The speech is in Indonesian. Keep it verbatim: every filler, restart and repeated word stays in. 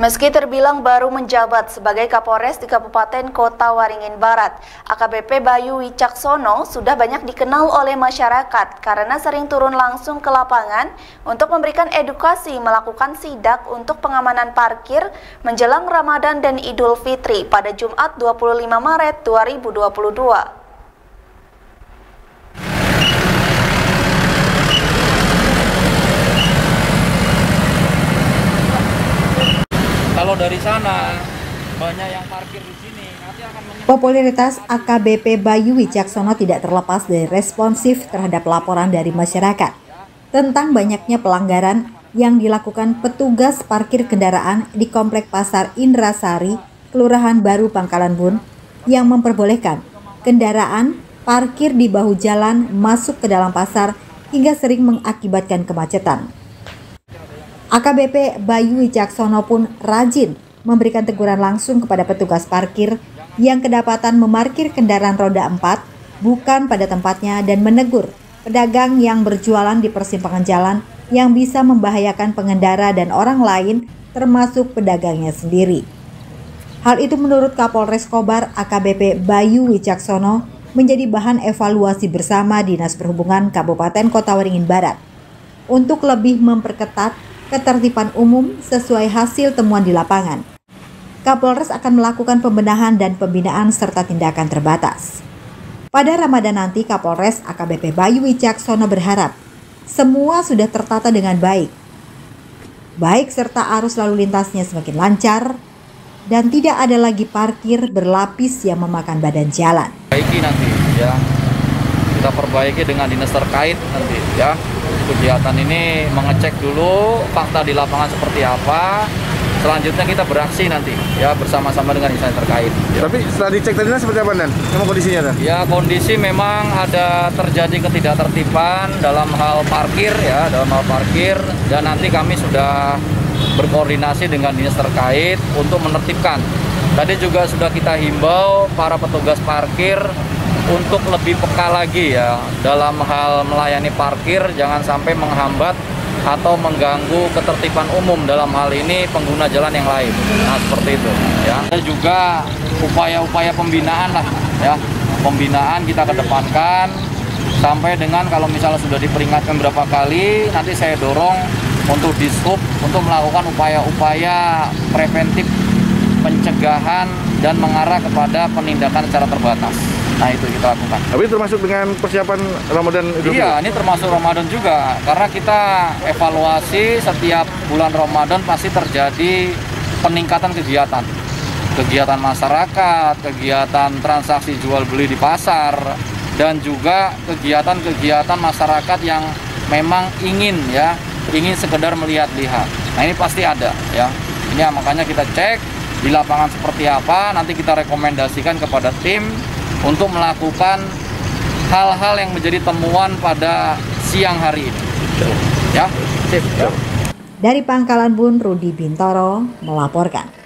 Meski terbilang baru menjabat sebagai Kapolres di Kabupaten Kota Waringin Barat, A K B P Bayu Wicaksono sudah banyak dikenal oleh masyarakat karena sering turun langsung ke lapangan untuk memberikan edukasi melakukan sidak untuk pengamanan parkir menjelang Ramadan dan Idul Fitri pada Jumat dua puluh lima Maret dua ribu dua puluh dua. Kalau dari sana banyak yang parkir di sini, nanti akan menyebabkan... Popularitas A K B P Bayu Wicaksono tidak terlepas dari responsif terhadap laporan dari masyarakat tentang banyaknya pelanggaran yang dilakukan petugas parkir kendaraan di Komplek Pasar Indrasari, Kelurahan Baru Pangkalan Bun, yang memperbolehkan kendaraan parkir di bahu jalan masuk ke dalam pasar hingga sering mengakibatkan kemacetan. A K B P Bayu Wicaksono pun rajin memberikan teguran langsung kepada petugas parkir yang kedapatan memarkir kendaraan roda empat bukan pada tempatnya dan menegur pedagang yang berjualan di persimpangan jalan yang bisa membahayakan pengendara dan orang lain termasuk pedagangnya sendiri. Hal itu menurut Kapolres Kobar A K B P Bayu Wicaksono menjadi bahan evaluasi bersama Dinas Perhubungan Kabupaten Kota Waringin Barat untuk lebih memperketat ketertiban umum sesuai hasil temuan di lapangan. Kapolres akan melakukan pembenahan dan pembinaan serta tindakan terbatas. Pada Ramadan nanti, Kapolres A K B P Bayu Wicaksono berharap semua sudah tertata dengan baik, baik serta arus lalu lintasnya semakin lancar dan tidak ada lagi parkir berlapis yang memakan badan jalan. Perbaiki nanti ya, kita perbaiki dengan dinas terkait nanti ya. Kegiatan ini mengecek dulu fakta di lapangan seperti apa. Selanjutnya kita beraksi nanti ya bersama-sama dengan instansi terkait. Ya. Tapi setelah dicek tadi seperti apa Dan? Memang kondisinya Dan? Ya kondisi memang ada terjadi ketidaktertiban dalam hal parkir ya, dalam hal parkir dan nanti kami sudah berkoordinasi dengan dinas terkait untuk menertibkan. Tadi juga sudah kita himbau para petugas parkir untuk lebih peka lagi ya dalam hal melayani parkir, jangan sampai menghambat atau mengganggu ketertiban umum dalam hal ini pengguna jalan yang lain. Nah seperti itu ya. Ada juga upaya-upaya pembinaan lah ya, pembinaan kita kedepankan sampai dengan kalau misalnya sudah diperingatkan berapa kali, nanti saya dorong untuk dishub untuk melakukan upaya-upaya preventif pencegahan dan mengarah kepada penindakan secara terbatas. Nah itu kita lakukan. Tapi termasuk dengan persiapan Ramadan Idul Fitri? Iya, ini termasuk Ramadan juga. Karena kita evaluasi setiap bulan Ramadan pasti terjadi peningkatan kegiatan. Kegiatan masyarakat, kegiatan transaksi jual beli di pasar, dan juga kegiatan-kegiatan masyarakat yang memang ingin ya, ingin sekedar melihat-lihat. Nah ini pasti ada ya. Ini makanya kita cek di lapangan seperti apa, nanti kita rekomendasikan kepada tim untuk melakukan hal-hal yang menjadi temuan pada siang hari ini. Ya, sip. Ya. Dari Pangkalan Bun, Rudi Bintoro melaporkan.